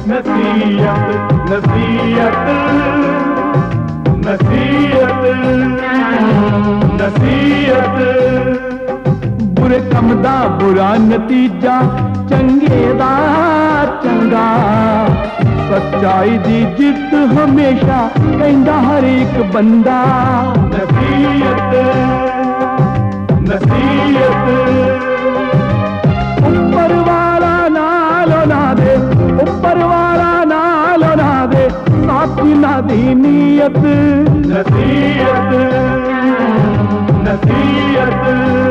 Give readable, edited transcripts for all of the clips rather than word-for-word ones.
नसीहत नसीहत नसीहत नसीहत बुरे कम दा बुरा नतीजा चंगे दा चंगा सच्चाई दी जित हमेशा कहंदा हर एक बंदा नसीहत नसीहत ऊपर वाला नालो ना दे ऊपर वाला नालो ना दे साथी ना दी नीयत नसीहत नसीहत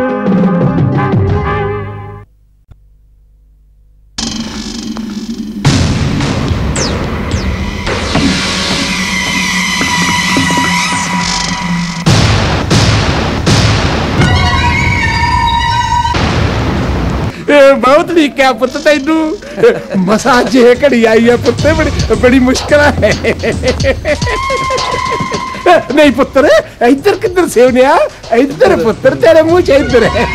बहुत ठीक है पुत्र तेनू मसा जे घड़ी आई है पुत्र बड़ी बड़ी मुश्किल है नहीं पुत्र इधर किधर से इधर पुत्र तेरे मुंह से इधर है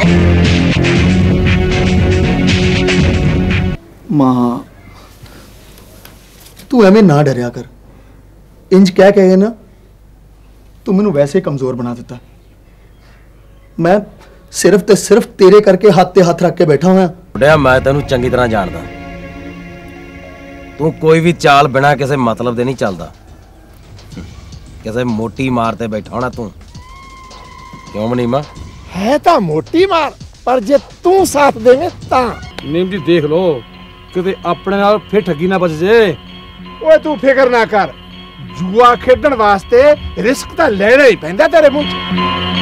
मां तू एवें ना डरिया कर इंज कह के ना तू मैनू वैसे ही कमजोर बना दिता मैं सिर्फ ते सिर्फ तेरे करके हाथ ते हाथ रख के बैठा हुआ बुढ़िया मैं तेनू चंगी तरह जानदा तू कोई भी चाल बिना किसी मतलब दे नहीं चलदा किसी मोटी मार ते बैठा होना तू क्यों मनीमा है ता मोटी मार पर जे तू साथ देवे ता नीम जी देख लो किते अपने नाल फिर ठगी ना बच जे ओए तू फिक्र ना कर जुआ खेडण वास्ते रिस्क ता लेना ही पैंदा तेरे मुंह च